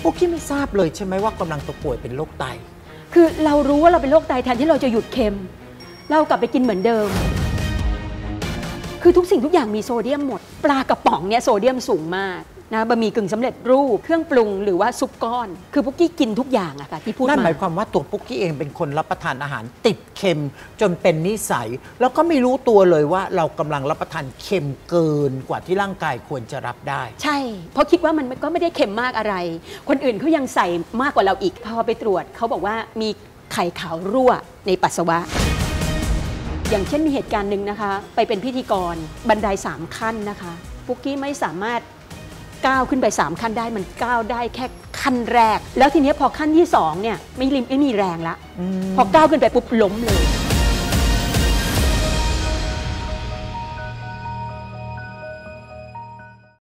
ปุ๊กกี้ไม่ทราบเลยใช่ไหมว่ากำลังป่วยเป็นโรคไตคือเรารู้ว่าเราเป็นโรคไตแทนที่เราจะหยุดเค็มเรากลับไปกินเหมือนเดิมคือทุกสิ่งทุกอย่างมีโซเดียมหมดปลากระป๋องเนี่ยโซเดียมสูงมากนะบะหมี่กึ่งสำเร็จรูปเครื่องปรุงหรือว่าซุปก้อนคือปุ๊กกี้กินทุกอย่างอะค่ะที่พูดมานั่นหมายความว่าตัวปุ๊กกี้เองเป็นคนรับประทานอาหารติดเค็มจนเป็นนิสัยแล้วก็ไม่รู้ตัวเลยว่าเรากำลังรับประทานเค็มเกินกว่าที่ร่างกายควรจะรับได้ใช่เพราะคิดว่ามันก็ไม่ได้เค็มมากอะไรคนอื่นเขายังใส่มากกว่าเราอีกพอไปตรวจเขาบอกว่ามีไข่ขาวรั่วในปัสสาวะอย่างเช่นมีเหตุการณ์หนึ่งนะคะไปเป็นพิธีกรบันได3 ขั้นนะคะปุ๊กกี้ไม่สามารถก้าวขึ้นไป3 ขั้นได้มันก้าวได้แค่ขั้นแรกแล้วทีนี้พอขั้นที่2เนี่ยไม่มีแรงละพอก้าวขึ้นไปปุ๊บล้มเลย